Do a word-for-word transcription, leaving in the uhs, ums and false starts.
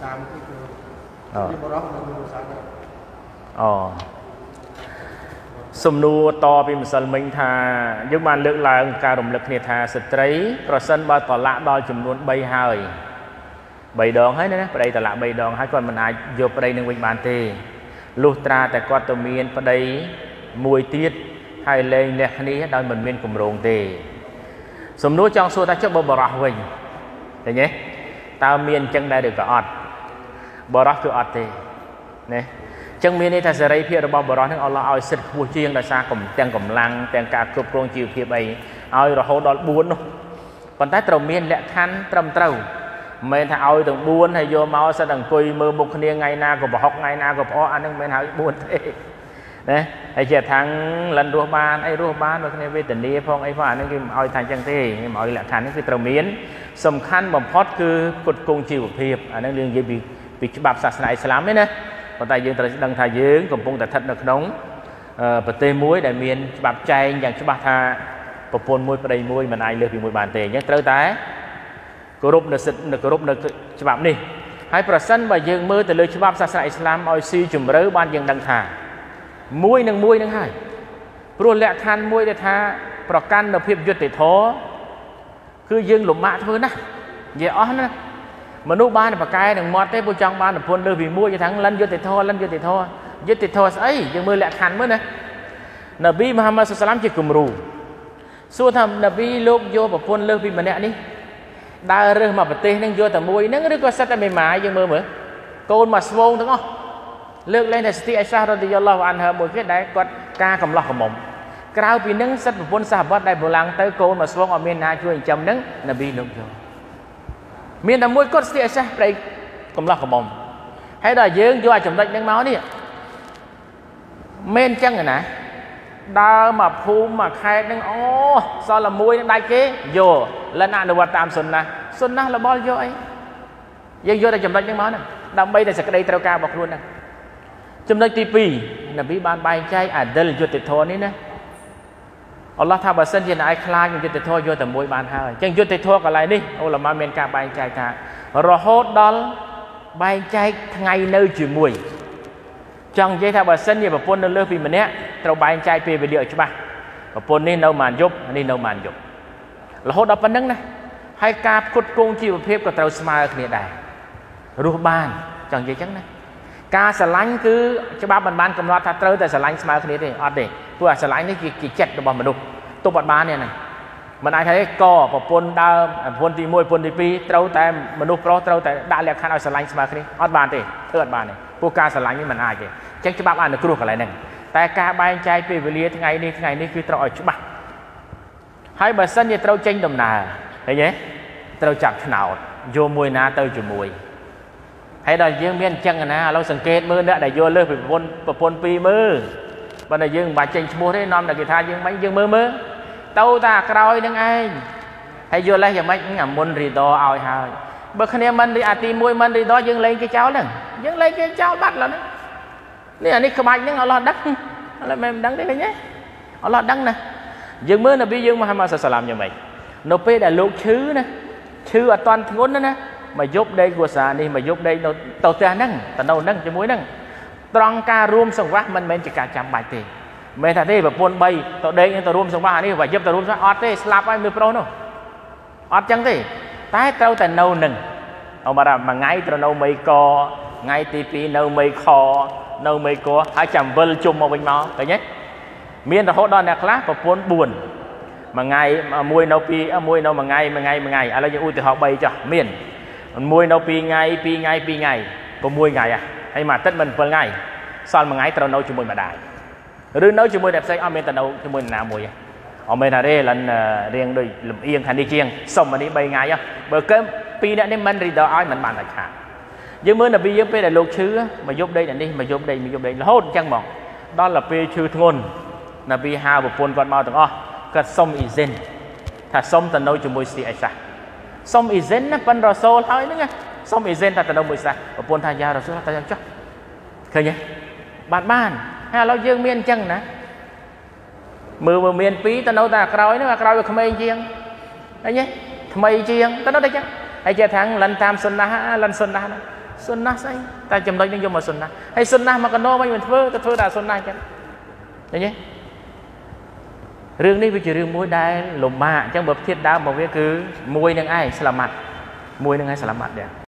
តាមទីគឺពីបរោះនៅក្នុងសាសនាអូសំណួរតពីម្សិលមិញថាយើងបានលើកឡើងការរំលឹកគ្នាថាស្ត្រីប្រសិនបើតឡាក់ដល់ចំនួនបីហើយបីដងហើយណាប្តីតឡាក់បីដងហើយគាត់មិនអាចយកប្តីនឹងវិញបានទេលុះត្រាតែគាត់ទៅមានប្តីមួយទៀតហើយលែងលះគ្នាដោយមិនមានគម្រោងទេសំណួរចង់សួរថាចុះបើបរោះវិញឃើញទេតើមានអញ្ចឹងដែរឬក៏អត់បរោះគឺអត់ទេណាចឹងមានន័យថាសេរីភាពរបស់បរិសុទ្ធនឹងអល់ឡោះឲ្យសិទ្ធិខ្ពស់ជាងដោយសារទាំងកម្លាំងទាំងការគ្រប់គ្រងជីវភាពអីឲ្យរហូតដល់បួននោះប៉ុន្តែត្រូវមានលក្ខខណ្ឌត្រឹមត្រូវមិនមែនថាឲ្យទាំងបួនហើយយកមកសិតអង្គុយមើលមុខគ្នាថ្ងៃណាក៏ប្រហុកថ្ងៃណាក៏ផ្អកអានឹងមិនមែនឲ្យបួនទេណាហើយជាថាំងលិនរស់បានអីរស់បានបើគ្នាវេទនាផងអីផងអានឹងគេមិនឲ្យថាអញ្ចឹងទេគេមិនឲ្យលក្ខខណ្ឌនេះគឺត្រូវមានសំខាន់បំផុតគឺគុតគង់ជីវភាពអានឹងយើងនិយាយពីពីច្បាប់សាសនាអ៊ីស្លាមទេណាប៉ុន្តែយើងត្រូវដឹងថាយើងកំពុងតែស្ថិតនៅក្នុងប្រទេសមួយដែលមានច្បាប់ចែងយ៉ាងច្បាស់ថាប្រពន្ធមួយប្តីមួយមិនអាចលើសពីមួយបានទេអញ្ចឹងត្រូវតែគោរពនៅសិទ្ធិនៅគោរពនៅច្បាប់នេះហើយប្រសិនបើយើងមើលទៅលើច្បាប់សាសនាអ៊ីស្លាមឲ្យស៊ីជម្រៅបានយើងដឹងថាមួយនឹងមួយនឹងហើយព្រោះលក្ខខណ្ឌមួយដែលថាប្រកាន់នៅភាពយុត្តិធម៌គឺយើងលំបាកធ្វើណាស់និយាយអស់ណាមនុស្សបានប្រកែនឹងមាត់ទេពួកចង់បានប្រពន្ធលើសពីមួយគេថាលិនយុត្តិធម៌លិនយុត្តិធម៌យុត្តិធម៌ស្អីយើងមើលលក្ខខណ្ឌមើលណានប៊ីមូហាម៉ាត់សុសឡាមជាគំរូសួរថានប៊ីលោកយកប្រពន្ធលើសពីម្នាក់នេះដើររើសមកប្រទេសនឹងយកតែមួយហ្នឹងឬក៏សិតតែមេម៉ាយយើងមើលមើលកូនមកស្វងទាំងអស់លើកលែងតែស្ទីអៃសារ៉ាឌីយ៉ាឡោះអានហាមួយគេដែលគាត់ការកំឡោះកំមុំក្រៅពីនឹងសិតប្រពន្ធសាហាបាត់ដែលប្រឡាំងទៅកូនមកស្វងអត់មានណាជួយចិញ្ចឹមហ្នឹងនប៊ីលោកយកមានតែមួយគាត់ស្ទីអេសាសប្តីកំឡោះកំមុំហើយដល់យើងយកអាចំណុចហ្នឹងមកនេះមែនអញ្ចឹងណាដើរមកភូមិមកខេត្តហ្នឹងអូសល់តែមួយនឹងដាច់គេយកលិនអនុវត្តតាមសុនណាសុនណារបស់យកអីយើងយកតែចំណុចហ្នឹងមកហ្នឹងដើម្បីតែសេចក្តីត្រូវការរបស់ខ្លួនហ្នឹងចំណុចទីពីរនប៊ីបានបែងចែកអាឌិលយុត្តិធម៌នេះណាអល់ឡោះថាបើសិនជាអ្នកឯងខ្លាចយុត្តិធម៌យកតែមួយបានហើយអញ្ចឹងយុត្តិធម៌កន្លែងនេះអ៊ុលម៉ាមានការបែងចែកថារហូតដល់បែងចែកថ្ងៃនៅជាមួយចង់និយាយថាបើសិនជាប្រពន្ធនៅលើសពីម្នាក់ត្រូវបែងចែកពេលវេលាឲ្យច្បាស់ប្រពន្ធនេះនៅម៉ានយប់នេះនៅម៉ានយប់រហូតដល់ប៉ុណ្្នឹងណាហើយការផ្គត់ផ្គង់ជីវភាពក៏ត្រូវស្មើគ្នាដែររស់បានចង់និយាយអញ្ចឹងណាការស្រឡាញ់គឺច្បាប់មិនបានកំណត់ថាត្រូវតែស្រឡាញ់ស្មើគ្នាទេអត់ទេព្រោះអាស្រឡាញ់នេះជាចិត្តរបស់មនុស្សទប់អត់បានទេហ្នឹងមិនអាចថាទេកប្រពន្ធដើមប្រពន្ធទីមួយប្រពន្ធទីពីរត្រូវតែមនុស្សប្រុសត្រូវតែដាក់លក្ខខណ្ឌឲ្យស្រឡាញ់ស្មើគ្នាអត់បានទេធ្វើអត់បានទេព្រោះការស្រឡាញ់នេះមិនអាចទេអញ្ចឹងច្បាប់អនុគ្រោះកន្លែងហ្នឹងតែការបែងចែកពេលវេលាថ្ងៃនេះថ្ងៃនេះគឺត្រូវឲ្យច្បាស់ហើយបើសិនជាត្រូវចេញដំណើរឃើញទេត្រូវចាប់ឆ្នោតយកមួយណាទៅជាមួយហើយដល់យើងមានអញ្ចឹងណាឥឡូវសង្កេតមើលអ្នកដែលយកលើសពីប្រពន្ធប្រពន្ធពីរមើលបើតែយើងមិនបាច់ចេញឈ្មោះទេនាំតែគេថាយើងមិនយើងមើលមើលទៅតែក្រោយនឹងឯងហើយយកលេសយ៉ាងម៉េចអាមុនរីដឲ្យហើយបើគ្នាមិនរីអាទីមួយមិនរីដយើងលេងគេចោលហ្នឹងយើងលេងគេចោលបាត់ឡើយនេះអានេះក្បាច់ហ្នឹងអល់ឡោះដឹងអល់ឡោះមិនដឹងទេឃើញទេអល់ឡោះដឹងណាយើងមើលនប៊ីយើងមូហាម៉ាត់សាឡាមយ៉ាងម៉េចនៅពេលដែលលោកឈឺណាឈឺអត់តាន់ធ្ងន់ណាមកយប់ដេកគួសានេះមកយប់ដេកនៅទៅផ្ទះហ្នឹងទៅនៅហ្នឹងជាមួយហ្នឹងត្រង់ការរួមសង្វាស់មិនមែនជាការចាំបាច់ទេមិនមែនថាទេប្រពន្ធបីទៅដេកទៅរួមសង្វាស់អានេះបើយប់ទៅរួមសង្វាស់អត់ទេស្លាប់ហើយមើលប្រុសនោះអត់ចឹងទេតែត្រូវតែនៅនឹងអមរមួយថ្ងៃត្រូវនៅមីកថ្ងៃទីពីរនៅមីខនៅមីកហើយចាំវិលជុំមកវិញមកឃើញទេមានរហូតដល់អ្នកខ្លះប្រពន្ធបួនមួយថ្ងៃមួយនៅពីរមួយនៅមួយថ្ងៃមួយថ្ងៃមួយថ្ងៃឥឡូវយើងឧទាហរណ៍បីចុះមានមួយនៅពីរថ្ងៃពីរថ្ងៃពីរថ្ងៃ6ថ្ងៃហើយមួយអាទិត្យមិន7ថ្ងៃសល់មួយថ្ងៃត្រូវនៅជាមួយម្ដាយឬនៅជាមួយអ្នកផ្សេងអត់មានតែនៅជាមួយណាមួយអត់មានថាទេលិនរៀងដូចលំអៀងថានេះជាងសុំអានេះ3ថ្ងៃបើកើពីរអ្នកនេះមិនរីដឲ្យមិនបានដាច់ខាតយើងមើលនប៊ីយើងពេលដែលលោកឈឺមកយប់ដេកនេះមកយប់ដេកមកយប់ដេករហូតអញ្ចឹងហ្មងដល់ទៅពេលឈឺធ្ងន់នប៊ីហៅប្រពន្ធគាត់មកទាំងអស់គាត់សុំអ៊ីហ្សិនថាសុំទៅនៅជាមួយស្ទីអៃសាសុំអ៊ីហ្សិនណាប៉ិនរ៉ាសូលហើយហ្នឹងសុំអ៊ីហ្សិនថាទៅនៅមួយសាប្រពន្ធថាយ៉ារ៉ាសូលតែយ៉ាងចុះឃើញទេបានបានហើយឥឡូវយើងមានអញ្ចឹងណាមើលមើលមានពីរទៅនៅតែអាក្រោយហ្នឹងអាក្រោយវាក្មេងជាងឃើញទេថ្មីជាងទៅនៅតែអញ្ចឹងហើយជាថាលិនតាមសុនណាលិនសុនណាសុនណាស្អីតែចំណុចនឹងយកមកសុនណាហើយសុនណាមកកណោវិញមិនធ្វើទៅធ្វើតែសុនណាចឹងឃើញទេរឿងនេះវាជារឿងមួយដែលលំបាកអញ្ចឹងបើធៀបដើមរបស់វាគឺមួយនឹងឯងស្លាម៉ាត់មួយនឹងឯងស្លាម៉ាត់ដែរ